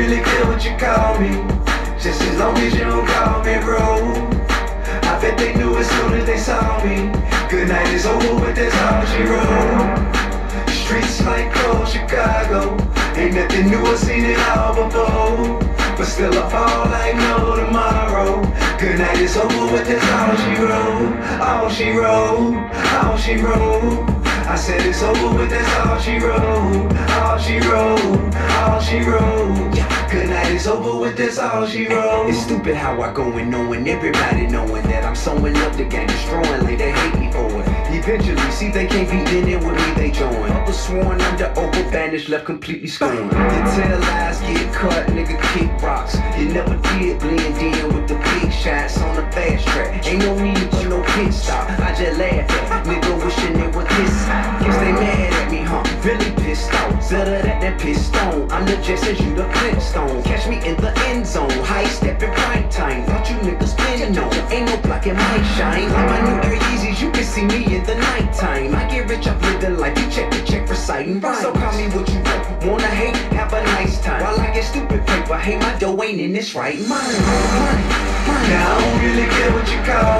really care what you call me, just as long as you don't call me bro. I bet they knew as soon as they saw me. Good night is over, but that's all she wrote. Streets like cold Chicago, ain't nothing new, I've seen it all before. But still I fall like no tomorrow. Good night is over, but that's all she wrote. All she wrote, all she wrote. I said it's over, but that's all she wrote. All she wrote, all she wrote. Good night is over with, that's all she wrote. It's stupid how I go and knowing everybody knowing that I'm sewing up the game, destroying like they hate me for it. Eventually, see they can't be in it with me, they join. Others sworn under oath, banished, left completely scorned. You tell lies, get cut, nigga kick rocks. You never did blend in with the big shots on the fast track. Ain't no need for no pit stop, I just laugh at nigga wishing they was this side. Guess they mad at me, huh? Really pissed off. Zeta that pissed on. I'm the Jetsons, you the Flintstone. Catch me in the end zone, high step in prime time. Thought you niggas been known, ain't no blocking my shine. Like my new Air Yeezys, you can see me in the nighttime. I get rich off living life, you check the check reciting rhymes. So call me what you want, wanna hate, have a nice time. While I get stupid paper, hey my dough ain't in this right mind. Now I don't really care what you call